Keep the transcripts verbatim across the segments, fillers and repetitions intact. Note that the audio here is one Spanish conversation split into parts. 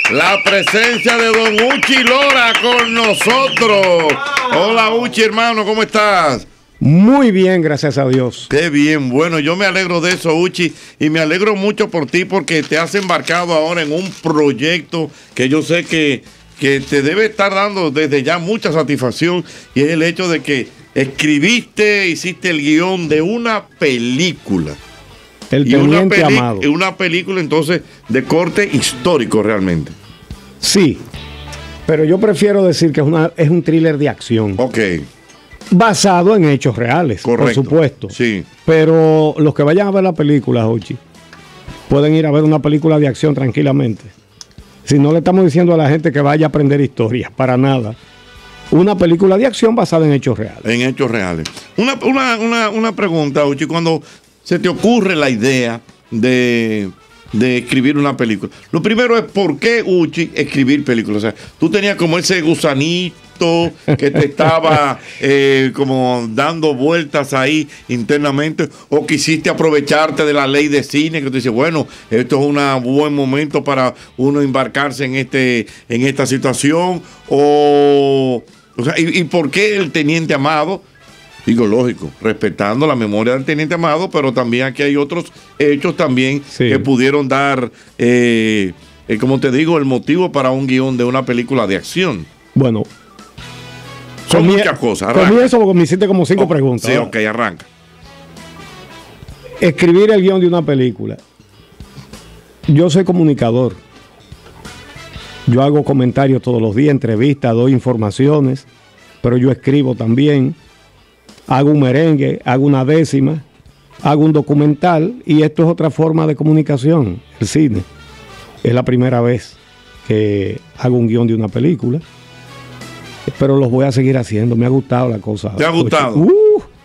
La presencia de don Uchi Lora con nosotros. Hola Uchi, hermano, ¿cómo estás? Muy bien, gracias a Dios. Qué bien, bueno, yo me alegro de eso, Uchi, y me alegro mucho por ti porque te has embarcado ahora en un proyecto que yo sé que, que te debe estar dando desde ya mucha satisfacción, y es el hecho de que escribiste, hiciste el guión de una película. El y una, Teniente Amado. una película entonces de corte histórico realmente. Sí, pero yo prefiero decir que es, una, es un thriller de acción. Ok. Basado en hechos reales, Correcto. por supuesto. Sí. Pero los que vayan a ver la película, Ochi, pueden ir a ver una película de acción tranquilamente. Si no le estamos diciendo a la gente que vaya a aprender historia, para nada. Una película de acción basada en hechos reales. En hechos reales. Una, una, una, una pregunta, Uchi, cuando se te ocurre la idea de, de escribir una película, lo primero es ¿por qué, Uchi, escribir películas? O sea, tú tenías como ese gusanito que te estaba eh, como dando vueltas ahí internamente, o quisiste aprovecharte de la ley de cine, que tú dices, bueno, esto es un buen momento para uno embarcarse en este en esta situación, o, o sea, y, y por qué el Teniente Amado? Digo, lógico, respetando la memoria del Teniente Amado, pero también aquí hay otros hechos también sí. que pudieron dar, eh, eh, como te digo, el motivo para un guión de una película de acción. Bueno, son comie- muchas cosas. Comienzo porque me hiciste como cinco oh, preguntas. Sí, ¿verdad? ok, arranca. Escribir el guión de una película. Yo soy comunicador. Yo hago comentarios todos los días, entrevistas, doy informaciones, pero yo escribo también. Hago un merengue, hago una décima, hago un documental, y esto es otra forma de comunicación, el cine. Es la primera vez que hago un guión de una película, pero los voy a seguir haciendo. Me ha gustado la cosa. ¿Te ha gustado? Uh,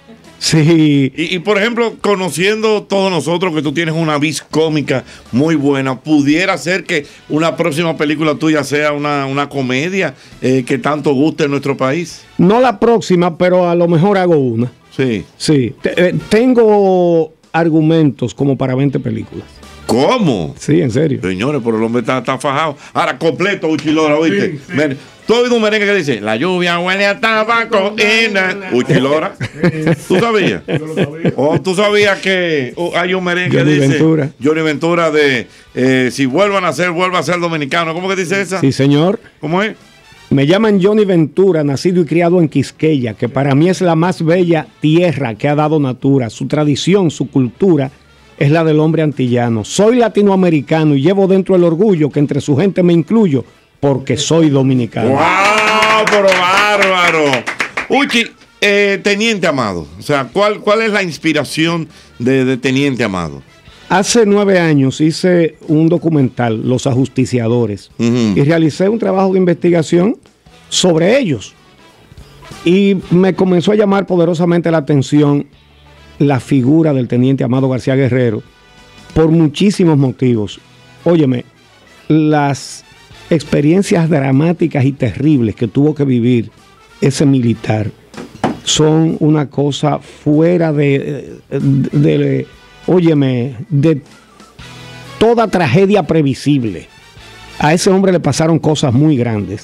sí. Y, y por ejemplo, conociendo todos nosotros que tú tienes una vis cómica muy buena, ¿pudiera ser que una próxima película tuya sea una, una comedia eh, que tanto guste en nuestro país? No la próxima, pero a lo mejor hago una. Sí. Sí. T- eh, tengo argumentos como para veinte películas. ¿Cómo? Sí, en serio. Señores, pero el hombre está, está fajado. Ahora, completo, Uchi Lora, ¿oíste? Sí, sí. Men, tú has oído un merengue que dice, la lluvia huele a tabaco. Uchi Lora. ¿Tú sabías? Yo lo sabía. ¿O tú sabías que oh, hay un merengue Johnny que dice Ventura. Johnny Ventura de eh, si vuelvan a ser, vuelva a ser dominicano? ¿Cómo que dice esa? Sí, señor. ¿Cómo es? Me llaman Johnny Ventura, nacido y criado en Quisqueya, que para mí es la más bella tierra que ha dado Natura. Su tradición, su cultura es la del hombre antillano. Soy latinoamericano y llevo dentro el orgullo que entre su gente me incluyo porque soy dominicano. ¡Wow! ¡Pero bárbaro! Uchi, eh, Teniente Amado, o sea, ¿cuál, cuál es la inspiración de, de Teniente Amado? Hace nueve años hice un documental, Los Ajusticiadores, uh-huh. y realicé un trabajo de investigación sobre ellos. Y me comenzó a llamar poderosamente la atención la figura del Teniente Amado García Guerrero por muchísimos motivos. Óyeme, las experiencias dramáticas y terribles que tuvo que vivir ese militar son una cosa fuera de, de, de óyeme, de toda tragedia previsible. A ese hombre le pasaron cosas muy grandes.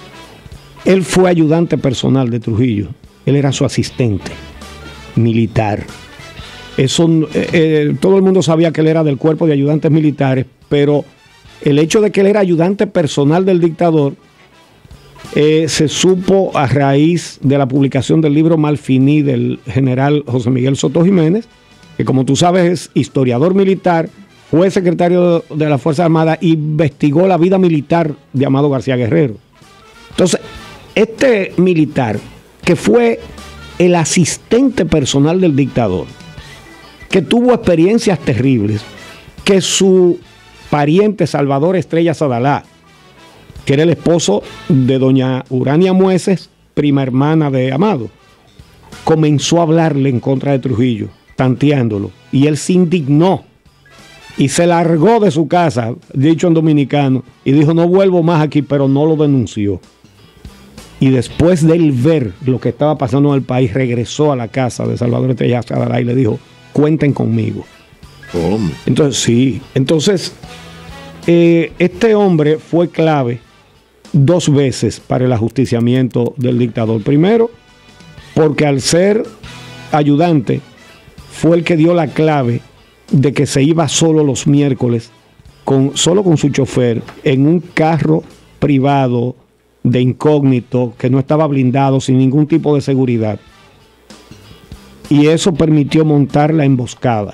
Él fue ayudante personal de Trujillo. Él era su asistente militar. Eso, eh, eh, todo el mundo sabía que él era del cuerpo de ayudantes militares, pero el hecho de que él era ayudante personal del dictador eh, se supo a raíz de la publicación del libro Malfiní del general José Miguel Soto Jiménez, que como tú sabes es historiador militar, fue secretario de la Fuerza Armada y investigó la vida militar de Amado García Guerrero. Entonces, este militar que fue el asistente personal del dictador, que tuvo experiencias terribles, que su pariente Salvador Estrella Sadalá, que era el esposo de doña Urania Mueces, prima hermana de Amado, comenzó a hablarle en contra de Trujillo, tanteándolo, y él se indignó y se largó de su casa, dicho en dominicano, y dijo, no vuelvo más aquí, pero no lo denunció. Y después de él ver lo que estaba pasando en el país, regresó a la casa de Salvador Estrella Sadalá y le dijo, cuenten conmigo. ¿Cómo? Entonces, sí. Entonces, eh, este hombre fue clave dos veces para el ajusticiamiento del dictador. Primero, porque al ser ayudante, fue el que dio la clave de que se iba solo los miércoles, con, solo con su chofer, en un carro privado de incógnito, que no estaba blindado, sin ningún tipo de seguridad. Y eso permitió montar la emboscada.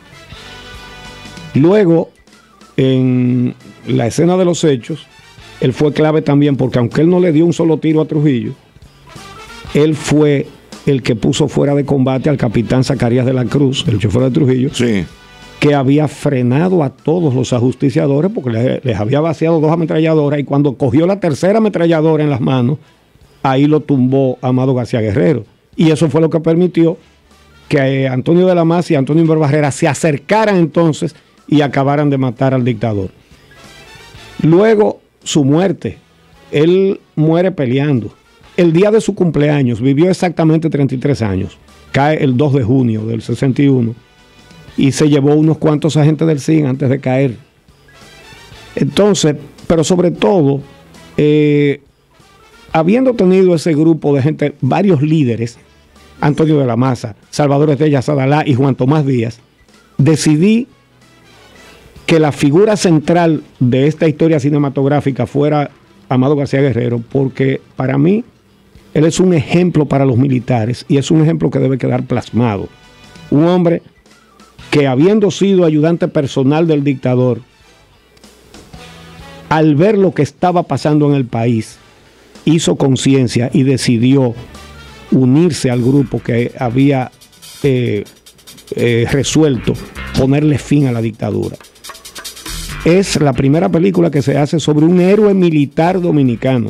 Luego, en la escena de los hechos, él fue clave también porque aunque él no le dio un solo tiro a Trujillo, él fue el que puso fuera de combate al capitán Zacarías de la Cruz, el chofer de Trujillo, sí, que había frenado a todos los ajusticiadores porque les, les había vaciado dos ametralladoras, y cuando cogió la tercera ametralladora en las manos, ahí lo tumbó Amado García Guerrero. Y eso fue lo que permitió que Antonio de la Maza y Antonio Barrera se acercaran entonces y acabaran de matar al dictador. Luego, su muerte. Él muere peleando. El día de su cumpleaños, vivió exactamente treinta y tres años. Cae el dos de junio del sesenta y uno y se llevó unos cuantos agentes del C I N antes de caer. Entonces, pero sobre todo, eh, habiendo tenido ese grupo de gente, varios líderes, Antonio de la Maza, Salvador Estella Sadalá y Juan Tomás Díaz, decidí que la figura central de esta historia cinematográfica fuera Amado García Guerrero, porque para mí él es un ejemplo para los militares y es un ejemplo que debe quedar plasmado. Un hombre que, habiendo sido ayudante personal del dictador, al ver lo que estaba pasando en el país, hizo conciencia y decidió unirse al grupo que había eh, eh, resuelto ponerle fin a la dictadura. Es la primera película que se hace sobre un héroe militar dominicano.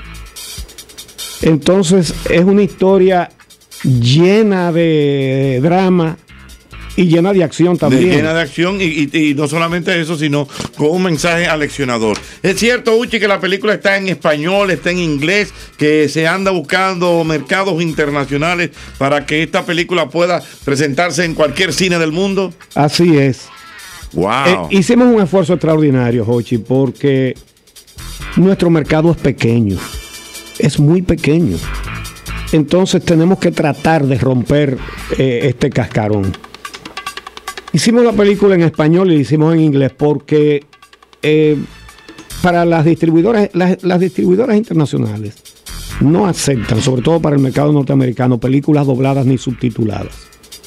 Entonces es una historia llena de drama y llena de acción también. De, llena de acción y, y, y no solamente eso, sino con un mensaje aleccionador. Es cierto, Uchi, que la película está en español, está en inglés, que se anda buscando mercados internacionales para que esta película pueda presentarse en cualquier cine del mundo. Así es. Wow. Eh, hicimos un esfuerzo extraordinario, Jochi, porque nuestro mercado es pequeño, es muy pequeño. Entonces tenemos que tratar de romper eh, este cascarón. Hicimos la película en español y la hicimos en inglés porque eh, para las distribuidoras, las, las distribuidoras internacionales no aceptan, sobre todo para el mercado norteamericano, películas dobladas ni subtituladas.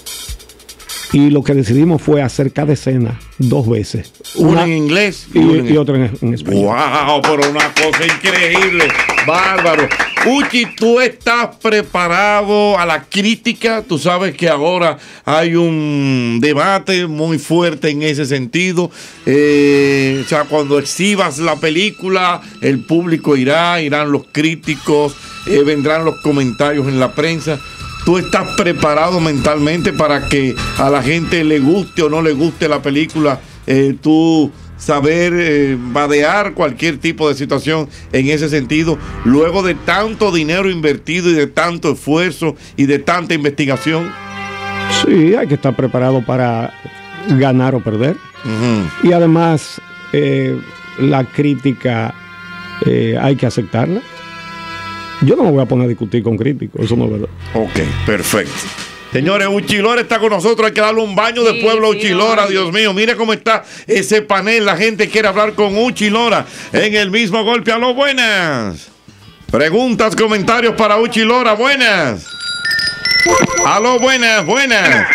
Y lo que decidimos fue hacer cada escena dos veces. Una, una en inglés y, y, y otra en, en español. ¡Wow! Pero una cosa increíble. Bárbaro. Uchi, tú estás preparado a la crítica. Tú sabes que ahora hay un debate muy fuerte en ese sentido. Eh, o sea, cuando exhibas la película, el público irá, irán los críticos, eh, vendrán los comentarios en la prensa. ¿Tú estás preparado mentalmente para que a la gente le guste o no le guste la película? Eh, tú saber eh, vadear cualquier tipo de situación en ese sentido, luego de tanto dinero invertido y de tanto esfuerzo y de tanta investigación. Sí, hay que estar preparado para ganar o perder. Uh-huh. Y además, eh, la crítica eh, hay que aceptarla. Yo no me voy a poner a discutir con críticos, eso no es verdad. Ok, perfecto. Señores, Uchi Lora está con nosotros, hay que darle un baño sí, de pueblo a Uchi sí, Lora, no, Dios mío, mire cómo está ese panel, la gente quiere hablar con Uchi Lora en el mismo golpe. Aló, buenas. Preguntas, comentarios para Uchi Lora, buenas. Aló, buenas, buenas.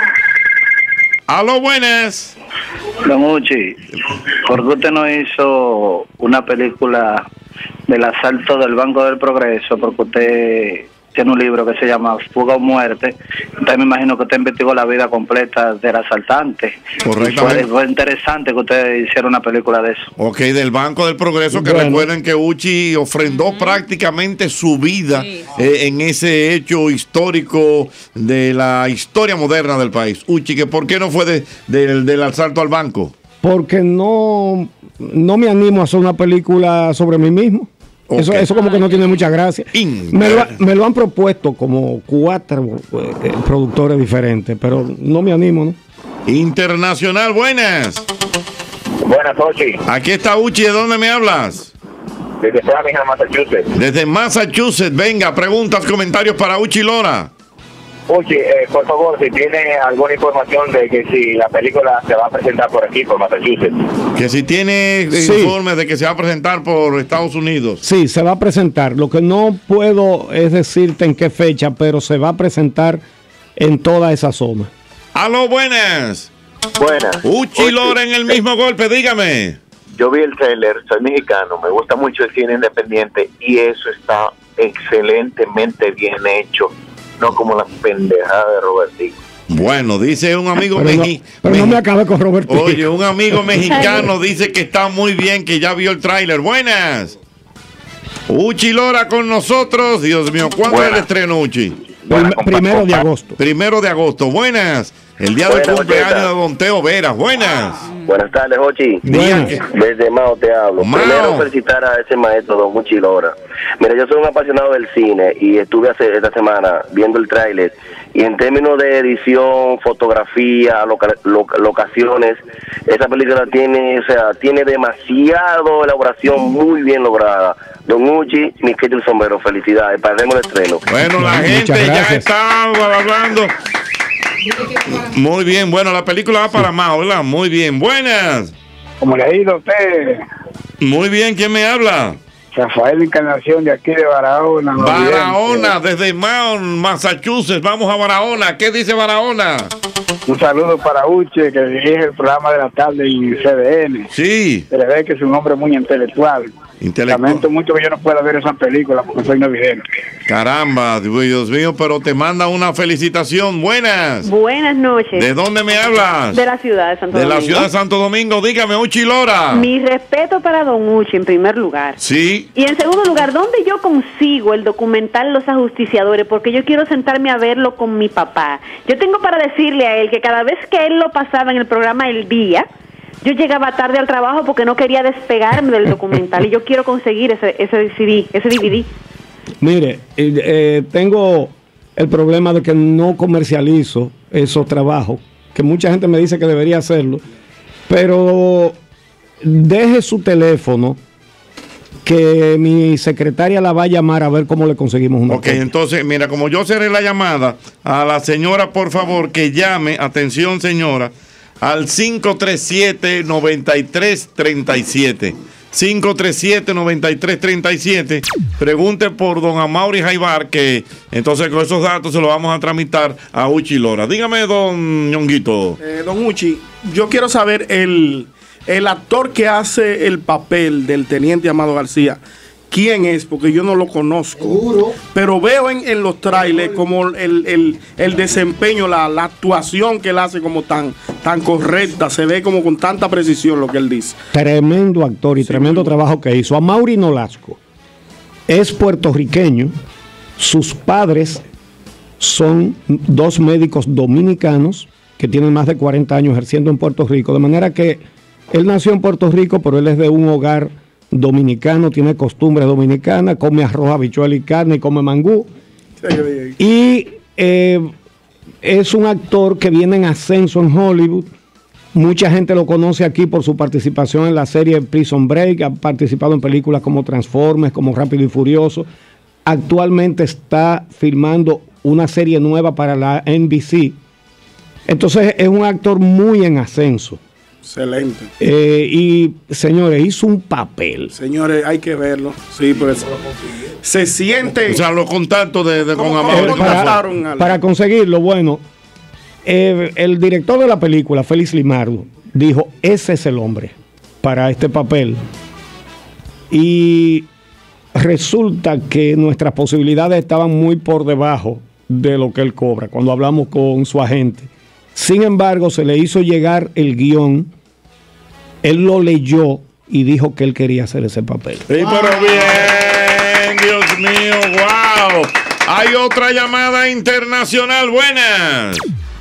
Aló, buenas. Don Uchi, ¿por qué usted no hizo una película del asalto del Banco del Progreso? Porque usted tiene un libro que se llama Fuga o Muerte. Entonces me imagino que usted investigó la vida completa del asaltante. Correctamente. Fue, fue interesante que usted hiciera una película de eso. Ok, del Banco del Progreso, que bueno, recuerden que Uchi ofrendó uh-huh. prácticamente su vida sí. eh, en ese hecho histórico de la historia moderna del país. Uchi, ¿que ¿por qué no fue de, de, del asalto al banco? Porque no, no me animo a hacer una película sobre mí mismo. Okay. Eso, eso como que no tiene mucha gracia. Me lo, me lo han propuesto como cuatro eh, productores diferentes, pero no me animo, ¿no? Internacional, buenas. Buenas noches. Aquí está Uchi, ¿de dónde me hablas? Desde Framingham, Massachusetts. Desde Massachusetts, venga, preguntas, comentarios para Uchi Lora. Uchi, eh, por favor, si tiene alguna información de que si la película se va a presentar por aquí, por Massachusetts. Que si tiene Sí. informes de que se va a presentar por Estados Unidos. Sí, se va a presentar. Lo que no puedo es decirte en qué fecha, pero se va a presentar en toda esa zona. Aló, buenas. Buenas. Uchi Lora en el mismo golpe, dígame. Yo vi el trailer, soy mexicano, me gusta mucho el cine independiente y eso está excelentemente bien hecho, no como la pendejada de Robertico. Bueno, dice un amigo Pero, no, mexi- pero no mexi- me acabe con Roberto. Oye, un amigo mexicano dice que está muy bien, que ya vio el tráiler. Buenas. Uchi Lora con nosotros. Dios mío, ¿cuándo es el Buenas. estreno, Uchi? Prim- primero de agosto. Primero de agosto. Buenas. El día del Buenas, cumpleaños Ocheta. de Don Teo Veras. Buenas. Buenas tardes, Ochi. Diga Buenas. que- Desde Mao te hablo. Mao. Primero felicitar a ese maestro, don Uchi Lora. Mira, yo soy un apasionado del cine y estuve hace esta semana viendo el tráiler y en términos de edición, fotografía, loca- lo- locaciones, esa película tiene, o sea, tiene demasiado elaboración muy bien lograda. Don Uchi, mi querido el sombrero, felicidades, paremos el estreno. Bueno, la Muchas gente ya gracias. está hablando. Muy bien, bueno, la película va para más, ¿verdad? Muy bien, buenas. Como le ha ido a usted, Muy bien, ¿quién me habla? Rafael Encarnación de aquí de Barahona. Barahona, desde Mount, Massachusetts. Vamos a Barahona. ¿Qué dice Barahona? Un saludo para Uche, que dirige el programa de la tarde en C D N. Sí, Se le ve que es un hombre muy intelectual. intelectual. Lamento mucho que yo no pueda ver esa película porque soy no vidente. Caramba, Dios mío, pero te manda una felicitación. Buenas. Buenas noches. ¿De dónde me hablas? De la ciudad de Santo De la Domingo. ciudad de Santo Domingo. Dígame, Uchi Lora. Mi respeto para Don Uchi en primer lugar. Sí. Y en segundo lugar, ¿dónde yo consigo el documental Los Ajusticiadores? Porque yo quiero sentarme a verlo con mi papá. Yo tengo para decirle a él que cada vez que él lo pasaba en el programa El Día, yo llegaba tarde al trabajo porque no quería despegarme del documental y yo quiero conseguir ese, ese C D, ese D V D. Mire, eh, eh, tengo el problema de que no comercializo esos trabajos, que mucha gente me dice que debería hacerlo, pero deje su teléfono, que mi secretaria la va a llamar a ver cómo le conseguimos una Ok, copia. entonces, mira, como yo cerré la llamada, a la señora, por favor, que llame, atención señora, al cinco tres siete, nueve tres tres siete. cinco tres siete, nueve tres tres siete. Pregunte por don Amaury Jaibar, que entonces con esos datos se los vamos a tramitar a Uchi Lora. Dígame, don Ñonguito. Eh, don Uchi, yo quiero saber el, el actor que hace el papel del teniente Amado García. ¿Quién es? Porque yo no lo conozco. Seguro. Pero veo en, en los trailers como el, el, el desempeño, la, la actuación que él hace como tan, tan correcta. Se ve como con tanta precisión lo que él dice. Tremendo actor y tremendo trabajo que hizo. Amaury Nolasco es puertorriqueño. Sus padres son dos médicos dominicanos que tienen más de cuarenta años ejerciendo en Puerto Rico. De manera que él nació en Puerto Rico, pero él es de un hogar dominicano, tiene costumbres dominicanas, come arroz, habichuela y carne, y come mangú. Y eh, es un actor que viene en ascenso en Hollywood. Mucha gente lo conoce aquí por su participación en la serie Prison Break, ha participado en películas como Transformers, como Rápido y Furioso. Actualmente está filmando una serie nueva para la N B C. Entonces es un actor muy en ascenso. Excelente. Eh, y señores, hizo un papel. Señores, hay que verlo. Sí, pues se siente. O sea, los contactos de, de con ¿Cómo- cómo Amaury. lo para, contactaron, Ale? para conseguirlo, bueno, eh, el director de la película, Félix Limardo, dijo, ese es el hombre para este papel. Y resulta que nuestras posibilidades estaban muy por debajo de lo que él cobra cuando hablamos con su agente. Sin embargo, se le hizo llegar el guión, él lo leyó y dijo que él quería hacer ese papel. Sí, pero bien, Dios mío, wow. Hay otra llamada internacional, buenas.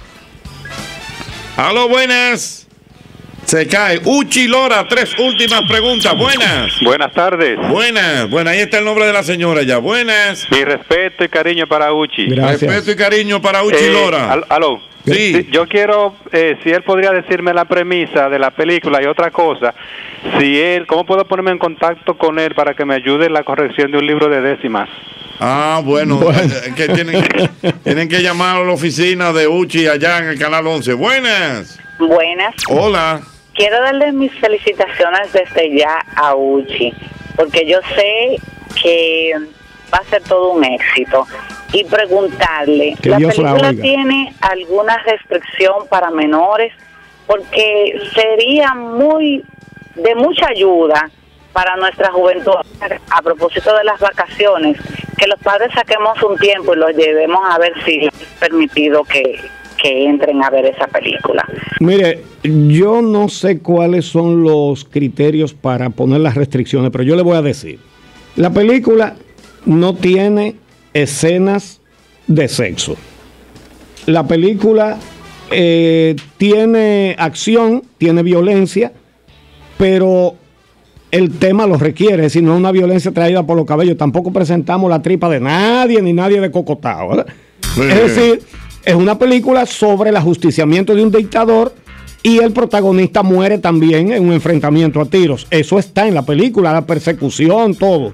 Aló, buenas. Se cae. Uchi Lora, tres últimas preguntas, buenas. Buenas tardes. Buenas, bueno, ahí está el nombre de la señora ya, buenas. Mi respeto y cariño para Uchi. Gracias. Respeto y cariño para Uchi Eh, Lora. al- aló. Sí. Sí, yo quiero, eh, si él podría decirme la premisa de la película y otra cosa, si él, ¿cómo puedo ponerme en contacto con él para que me ayude en la corrección de un libro de décimas? Ah, bueno, Bueno. eh, que tienen, tienen que llamar a la oficina de Uchi allá en el Canal once. Buenas. Buenas. Hola. Quiero darle mis felicitaciones desde ya a Uchi, porque yo sé que va a ser todo un éxito. Y preguntarle, Que ¿la Dios la película oiga. tiene alguna restricción para menores? Porque sería muy de mucha ayuda para nuestra juventud, a propósito de las vacaciones, que los padres saquemos un tiempo y los llevemos a ver si es permitido que, que entren a ver esa película. Mire, yo no sé cuáles son los criterios para poner las restricciones, pero yo le voy a decir. La película no tiene escenas de sexo. La película eh, tiene acción, tiene violencia, pero el tema lo requiere, es decir, no es una violencia traída por los cabellos. Tampoco presentamos la tripa de nadie, ni nadie de cocotado, ¿verdad? Sí. Es decir, es una película sobre el ajusticiamiento de un dictador y el protagonista muere también en un enfrentamiento a tiros. Eso está en la película, la persecución, todo.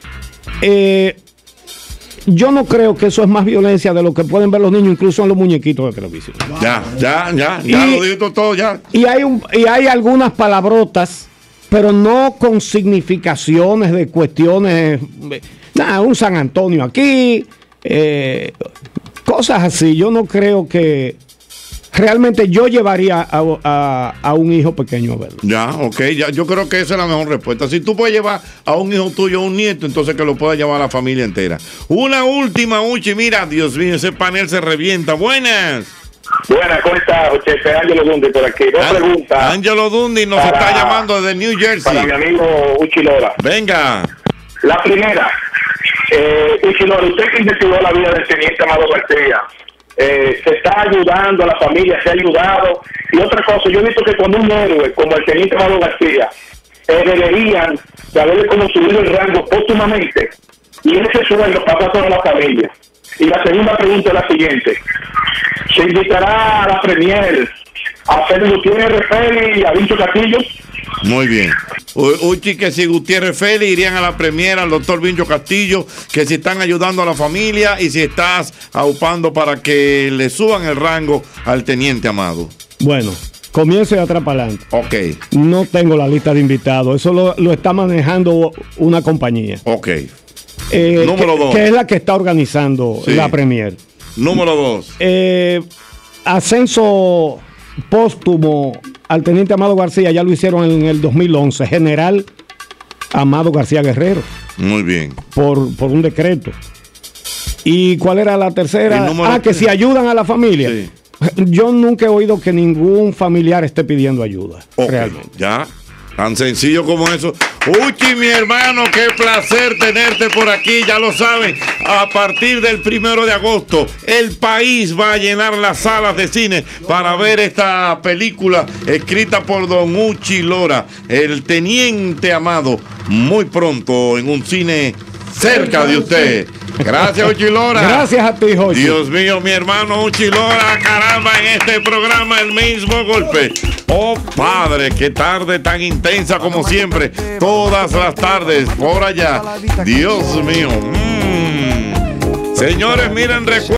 Eh, yo no creo que eso es más violencia de lo que pueden ver los niños, incluso en los muñequitos de televisión. Ya, ya, ya, ya Y- lo digo todo ya. Y hay, un, y hay algunas palabrotas, pero no con significaciones de cuestiones. eh, Nada, un San Antonio aquí, eh, cosas así. Yo no creo que realmente yo llevaría a, a- a un hijo pequeño a verlo. Ya, ok, ya, yo creo que esa es la mejor respuesta. Si tú puedes llevar a un hijo tuyo o un nieto, entonces que lo pueda llevar a la familia entera. Una última, Uchi, mira, Dios mío, ese panel se revienta. Buenas. Buenas, ¿cómo está? Chefe Ángelo Dundi por aquí. Dos An- preguntas. Ángelo Dundi nos para- está llamando desde New Jersey. Para mi amigo Uchi Lora. Venga. La primera, eh, Uchi Lora, usted que investigó la vida del teniente Amado García, eh, se está ayudando a la familia, se ha ayudado. Y otra cosa, yo he visto que cuando un héroe como el teniente Amado García, eh, deberían de haberle como subido el rango póstumamente, y ese sueldo pasa a toda la familia. Y la segunda pregunta es la siguiente: ¿se invitará a la premier a Pedro Gutiérrez Félix y a Vincho Castillo? Muy bien. U- Uchi, que si Gutiérrez Félix irían a la premiera, al doctor Vincho Castillo, que si están ayudando a la familia y si estás aupando para que le suban el rango al teniente Amado. Bueno, comienzo de atrás para adelante. Ok, No tengo la lista de invitados. Eso lo, lo está manejando una compañía. ok. Eh, Número que, dos. que es la que está organizando Sí. la premier. Número dos. Eh, ascenso póstumo al teniente Amado García, ya lo hicieron en el dos mil once. General Amado García Guerrero, Muy bien. por, por un decreto. ¿Y cuál era la tercera? El número Ah, que tres. si ayudan a la familia. Sí. Yo nunca he oído que ningún familiar esté pidiendo ayuda. Ok, Realmente. ya. Tan sencillo como eso. Uchi, mi hermano, qué placer tenerte por aquí. Ya lo saben, a partir del primero de agosto, el país va a llenar las salas de cine para ver esta película escrita por don Uchi Lora, el teniente Amado, muy pronto en un cine cerca de usted. Gracias, Uchi Lora. Gracias a ti, Jochi. Dios mío, mi hermano Uchi Lora, caramba, en este programa el mismo golpe. Oh, padre, qué tarde tan intensa como siempre. Todas las tardes, por allá. Dios mío. Mm. Señores, miren, recuerden.